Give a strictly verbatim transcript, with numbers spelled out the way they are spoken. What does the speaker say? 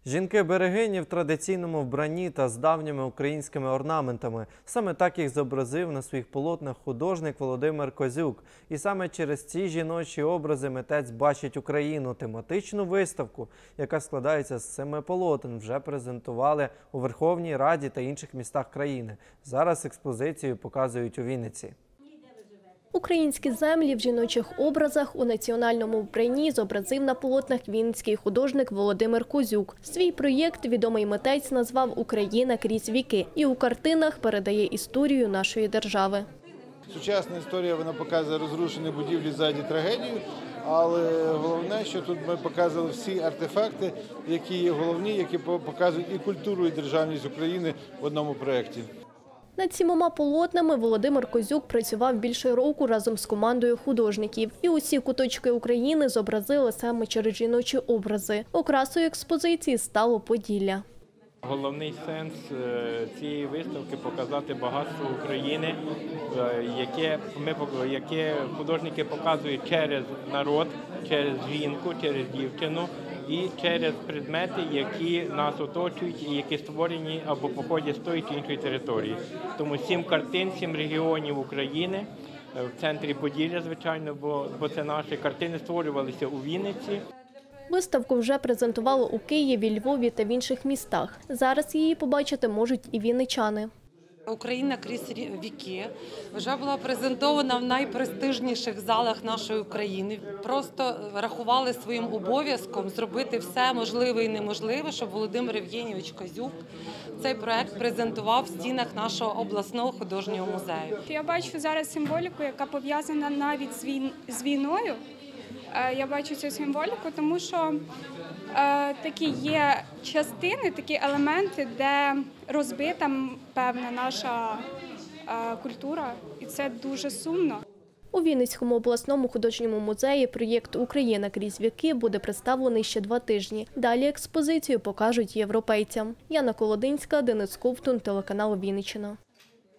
Жінки-берегині в традиційному вбранні та з давніми українськими орнаментами. Саме так їх зобразив на своїх полотнах художник Володимир Козюк. І саме через ці жіночі образи митець бачить Україну. Тематичну виставку, яка складається з семи полотен, вже презентували у Верховній Раді та інших містах країни. Зараз експозицію показують у Вінниці. Українські землі в жіночих образах у національному вбранні зобразив на полотнах вінницький художник Володимир Козюк. Свій проєкт відомий митець назвав «Україна крізь віки» і у картинах передає історію нашої держави. Сучасна історія, вона показує розрушені будівлі, ззаді трагедію, але головне, що тут ми показали всі артефакти, які є головні, які показують і культуру, і державність України в одному проєкті. Над сімома полотнами Володимир Козюк працював більше року разом з командою художників. І усі куточки України зобразили саме через жіночі образи. Окрасою експозиції стало Поділля. Головний сенс цієї виставки – показати багатство України, яке, ми, яке художники показують через народ, через жінку, через дівчину і через предмети, які нас оточують і які створені або походять з тої чи іншої території. Тому сім картин, сім регіонів України, в центрі Поділля, звичайно, бо, бо це наші картини створювалися у Вінниці. Виставку вже презентували у Києві, Львові та в інших містах. Зараз її побачити можуть і вінничани. «Україна крізь віки» вже була презентована в найпрестижніших залах нашої України. Просто рахували своїм обов'язком зробити все можливе і неможливе, щоб Володимир Євгенійович Козюк цей проект презентував в стінах нашого обласного художнього музею. Я бачу зараз символіку, яка пов'язана навіть з війною. Я бачу цю символіку, тому що е, такі є частини, такі елементи, де розбита певна наша е, культура, і це дуже сумно. У Вінницькому обласному художньому музеї проєкт «Україна крізь віки» буде представлений ще два тижні. Далі експозицію покажуть європейцям. Яна Колодинська, Денис Ковтун, телеканал Вінниччина.